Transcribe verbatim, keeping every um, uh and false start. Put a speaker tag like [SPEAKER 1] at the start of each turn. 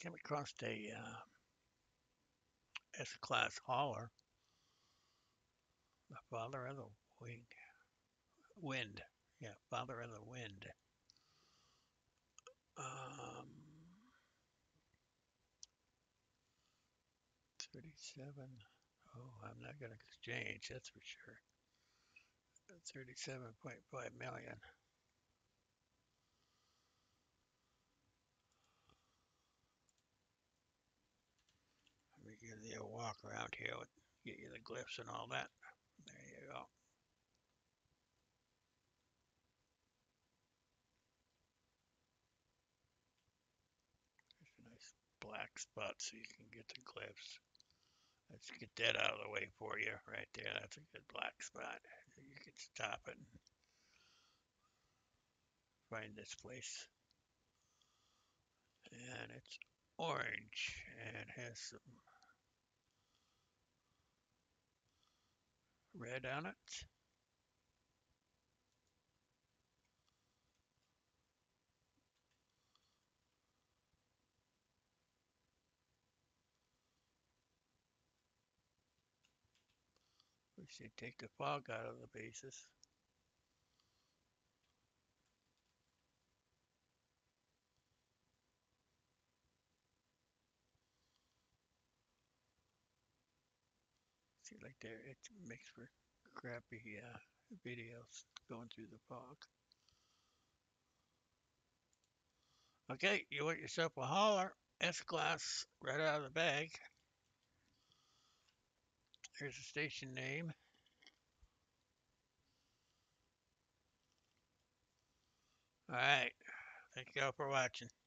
[SPEAKER 1] came across a uh, S-class hauler, the father of the wing, wind. Yeah, father of the wind. Um, thirty-seven. Oh, I'm not going to exchange, that's for sure. thirty-seven point five million. Let me give you a walk around here, with, get you the glyphs and all that. There you go. There's a nice black spot so you can get the glyphs. Let's get that out of the way for you right there. That's a good black spot. You can stop it and find this place. And it's orange and has some red on it. We should take the fog out of the bases. See, like there, it makes for crappy uh, videos going through the fog. Okay, you want yourself a hauler, S-Class, right out of the bag. Here's the station name. All right, thank you all for watching.